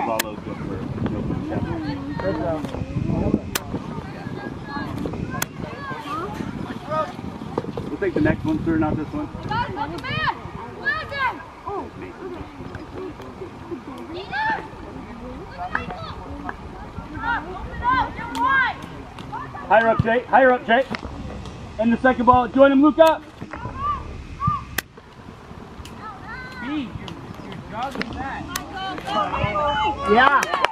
ball loads up for we'll take the next one, sir, not this one. Higher up, Jay. Higher up, Jay. And the second ball. Join him, Luca. B, you're jogging that. Yeah.